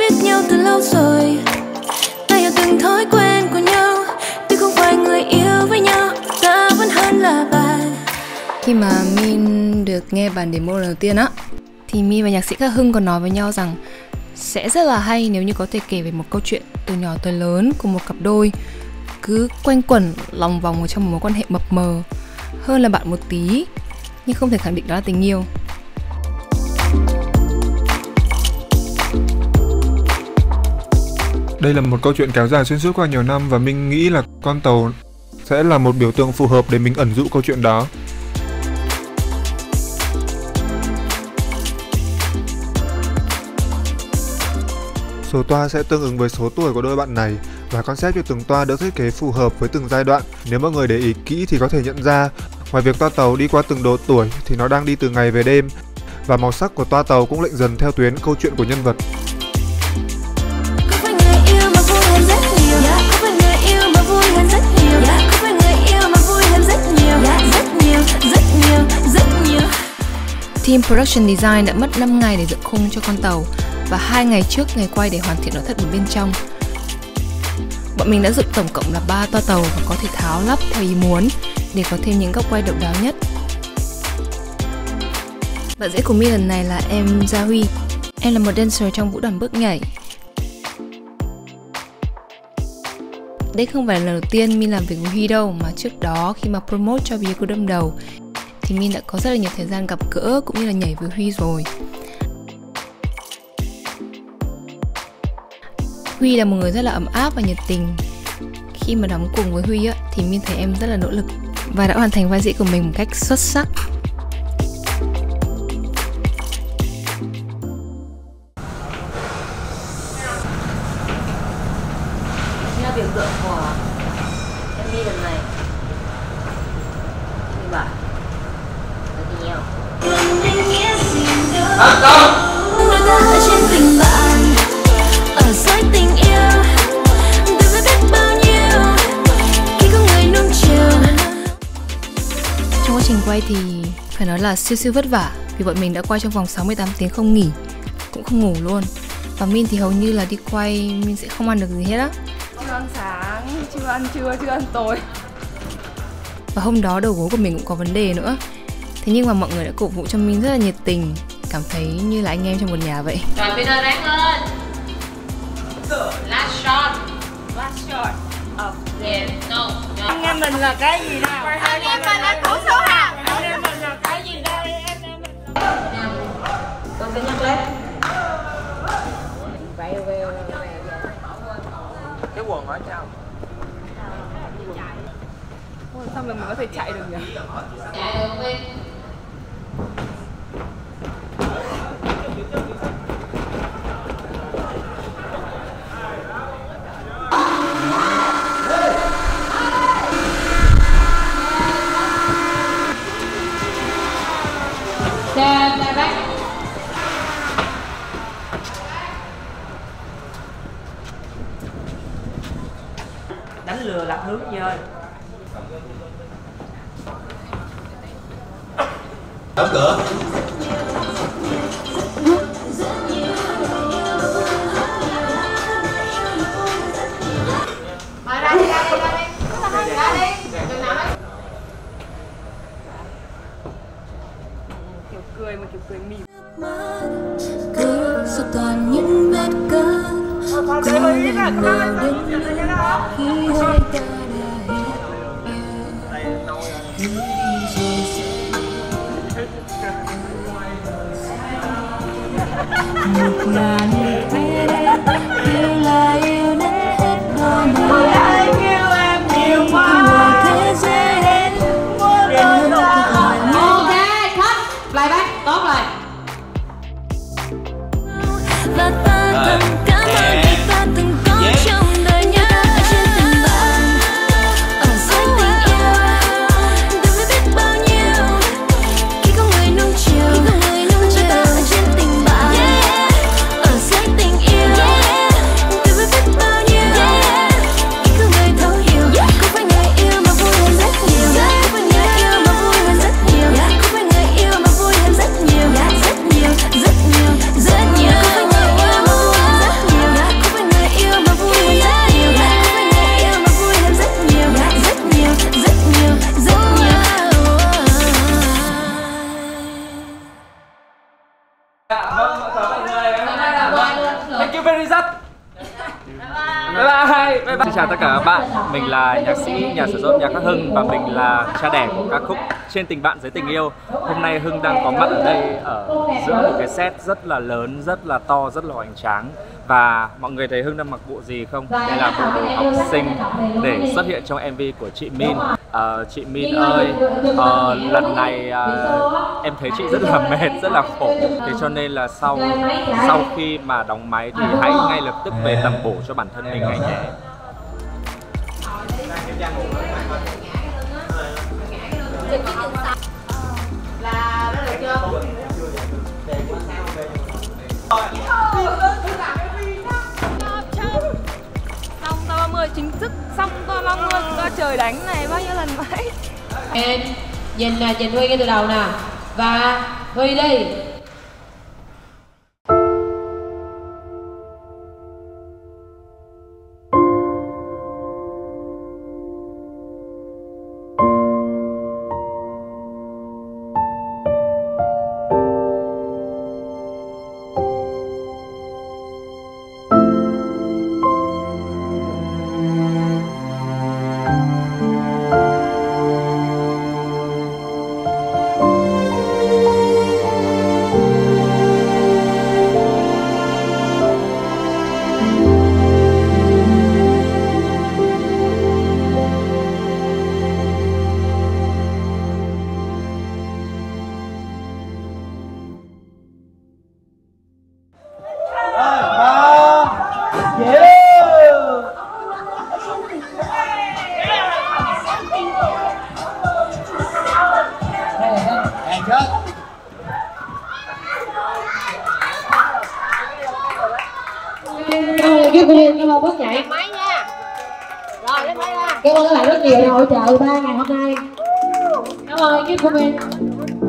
biết nhau từ lâu rồi, ta hiểu từng thói quen của nhau. Tuy không phải người yêu với nhau, ta vẫn hơn là bạn. Khi mà Min được nghe bản demo lần đầu tiên á, thì Min và nhạc sĩ Khắc Hưng còn nói với nhau rằng sẽ rất là hay nếu như có thể kể về một câu chuyện từ nhỏ tới lớn của một cặp đôi cứ quanh quẩn lòng vòng ở trong một mối quan hệ mập mờ, hơn là bạn một tí nhưng không thể khẳng định đó là tình yêu. Đây là một câu chuyện kéo dài xuyên suốt qua nhiều năm và mình nghĩ là Con Tàu sẽ là một biểu tượng phù hợp để mình ẩn dụ câu chuyện đó. Số toa sẽ tương ứng với số tuổi của đôi bạn này và concept cho từng toa được thiết kế phù hợp với từng giai đoạn. Nếu mọi người để ý kỹ thì có thể nhận ra, ngoài việc toa tàu đi qua từng độ tuổi thì nó đang đi từ ngày về đêm, và màu sắc của toa tàu cũng lệch dần theo tuyến câu chuyện của nhân vật. Team Production Design đã mất 5 ngày để dựng khung cho con tàu và 2 ngày trước ngày quay để hoàn thiện nội thất ở bên trong. Bọn mình đã dựng tổng cộng là 3 toa tàu và có thể tháo lắp theo ý muốn để có thêm những góc quay độc đáo nhất. Bạn rể của Min lần này là em Gia Huy. Em là một dancer trong vũ đoàn bước nhảy. Đây không phải là lần đầu tiên Min làm việc với Huy đâu, mà trước đó khi mà promote cho Bia Cô Đâm Đầu thì Min đã có rất là nhiều thời gian gặp gỡ cũng như là nhảy với Huy rồi. Huy là một người rất là ấm áp và nhiệt tình. Khi mà đóng cùng với Huy á, thì Min thấy em rất là nỗ lực và đã hoàn thành vai diễn của mình một cách xuất sắc. Là biểu tượng của MV lần này. Như vậy là tình yêu. Trong quá trình quay thì phải nói là siêu vất vả, vì bọn mình đã quay trong vòng 68 tiếng không nghỉ, cũng không ngủ luôn. Và Min thì hầu như là đi quay Min sẽ không ăn được gì hết á. Chưa ăn sáng, chưa ăn trưa, chưa ăn tối. Và hôm đó đầu gối của mình cũng có vấn đề nữa. Thế nhưng mà mọi người đã cổ vũ cho Min rất là nhiệt tình, cảm thấy như là anh em trong một nhà vậy. Rồi Min ơi, ráng lên. Last shot. Last shot. Yeah, no. Anh em mình là cái gì nào? Anh em mình là thủ số hào. Anh em mình là cái gì đây? Em mình. Tôi sẽ nhắc lên. Cái quần ở trong. Sao mình có thể chạy được nhỉ? Chạy được Min. Đánh lừa lật nước chơi. Đóng cửa. Ra đi. Ra đi. Đừng nằm ấy. Kiểu cười mà kiểu cười mỉm. Cứ sau toàn những vết cơn có lần nào đến khi hai ta đã một ngàn vẻ đẹp yêu là yêu đến hết đôi môi. Anh yêu em nhiều quá. Thế giới đến Ok, cut. Playback, tốt rồi. và ta thầm cảm ơn vì ta từng có trong đời nhớ trên tình bạn. Ở dưới tình yêu đừng biết bao nhiêu khi có người nung chiều ta ở trên tình bạn. Ở dưới Mình là nhạc sĩ, nhà sử dụng nhạc Khắc Hưng và mình là cha đẻ của ca khúc Trên Tình Bạn Dưới Tình Yêu. Hôm nay Hưng đang có mặt ở đây ở giữa một cái set rất là lớn, rất là to, rất là hoành tráng. Và mọi người thấy Hưng đang mặc bộ gì không? Đây là bộ đồ học sinh để xuất hiện trong MV của chị Min. Chị Min ơi, lần này em thấy chị rất là mệt, rất là khổ. Thế cho nên là sau khi mà đóng máy thì hãy ngay lập tức về tầm bổ cho bản thân mình ngay nhé. Xong ta 30 chính thức, xong ta 30 ta trời đánh này bao nhiêu lần vậy? Em nhìn Huy ngay từ đầu nè. Và Huy đi. Cảm ơn bước nhảy máy nha. Rồi lên máy ra. Cảm ơn các bạn rất nhiều đã hỗ trợ 3 ngày hôm nay. Cảm ơn ekip của mình.